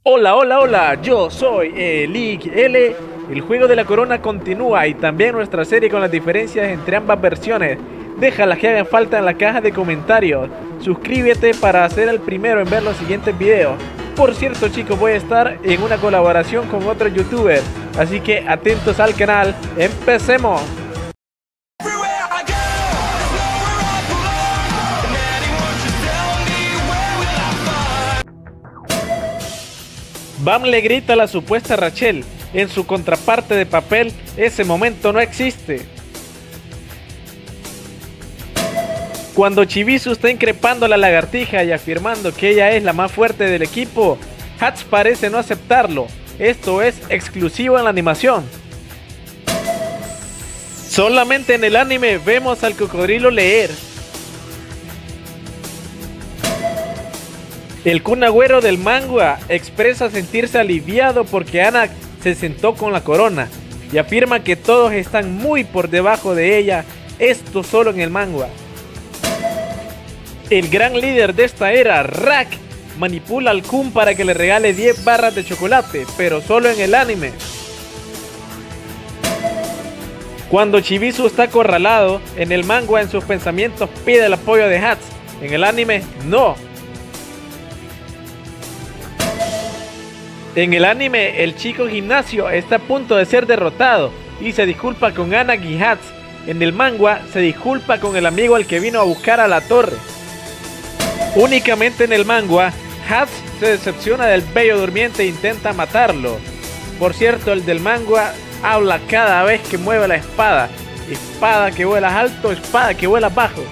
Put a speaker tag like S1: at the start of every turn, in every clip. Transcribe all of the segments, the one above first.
S1: Hola, hola, hola, yo soy League L. El juego de la corona continúa y también nuestra serie con las diferencias entre ambas versiones. Deja las que hagan falta en la caja de comentarios. Suscríbete para ser el primero en ver los siguientes videos. Por cierto, chicos, voy a estar en una colaboración con otro youtuber, así que atentos al canal. ¡Empecemos! Bam le grita a la supuesta Rachel. En su contraparte de papel, ese momento no existe. Cuando Chibizu está increpando a la lagartija y afirmando que ella es la más fuerte del equipo, Hats parece no aceptarlo. Esto es exclusivo en la animación. Solamente en el anime vemos al cocodrilo leer. El Kun Agüero del manga expresa sentirse aliviado porque Anak se sentó con la corona y afirma que todos están muy por debajo de ella, esto solo en el manga. El gran líder de esta era, Rack, manipula al Kun para que le regale 10 barras de chocolate, pero solo en el anime. Cuando Chibizu está acorralado, en el manga en sus pensamientos pide el apoyo de Hats, en el anime no. En el anime, el chico gimnasio está a punto de ser derrotado y se disculpa con Anak y Hats. En el manga, se disculpa con el amigo al que vino a buscar a la torre. Únicamente en el manga, Hats se decepciona del bello durmiente e intenta matarlo. Por cierto, el del manga habla cada vez que mueve la espada. Espada que vuela alto, espada que vuela bajo.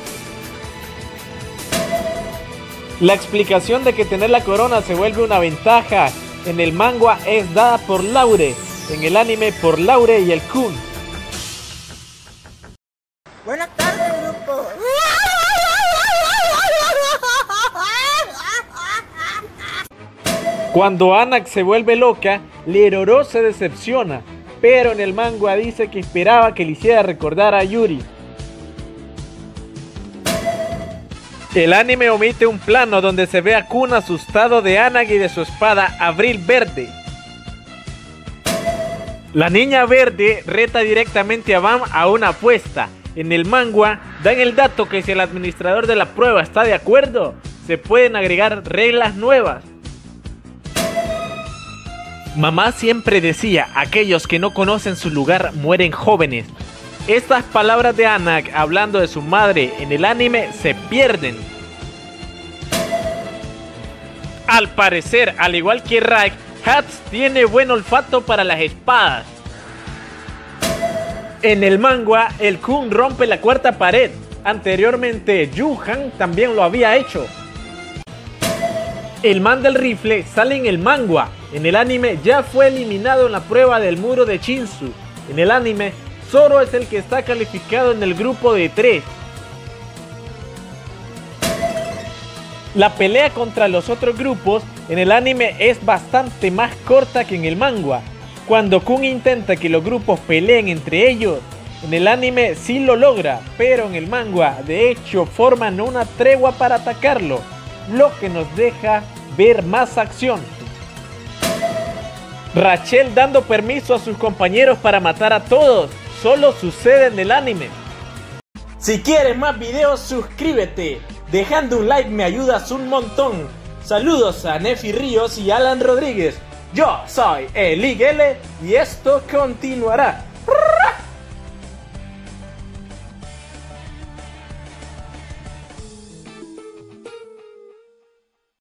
S1: La explicación de que tener la corona se vuelve una ventaja en el manga es dada por Laure, en el anime por Laure y el Kun.
S2: Buenas tardes, grupo.
S1: Cuando Anak se vuelve loca, Leroro se decepciona, pero en el manga dice que esperaba que le hiciera recordar a Yuri. El anime omite un plano donde se ve a Kun asustado de Anak y de su espada Abril Verde. La niña verde reta directamente a Bam a una apuesta. En el manga dan el dato que si el administrador de la prueba está de acuerdo, se pueden agregar reglas nuevas. Mamá siempre decía, aquellos que no conocen su lugar mueren jóvenes. Estas palabras de Anak hablando de su madre en el anime se pierden. Al parecer, al igual que Rack, Hats tiene buen olfato para las espadas. En el manga, el Kun rompe la cuarta pared. Anteriormente, Yu-Han también lo había hecho. El man del rifle sale en el manga. En el anime ya fue eliminado en la prueba del muro de Shinsu. En el anime, Zoro es el que está calificado en el grupo de 3. La pelea contra los otros grupos en el anime es bastante más corta que en el manga. Cuando Kun intenta que los grupos peleen entre ellos, en el anime sí lo logra, pero en el manga de hecho forman una tregua para atacarlo, lo que nos deja ver más acción. Rachel dando permiso a sus compañeros para matar a todos, solo sucede en el anime. Si quieres más videos, suscríbete. Dejando un like me ayudas un montón. Saludos a Nefi Ríos y Alan Rodríguez. Yo soy League L y esto continuará.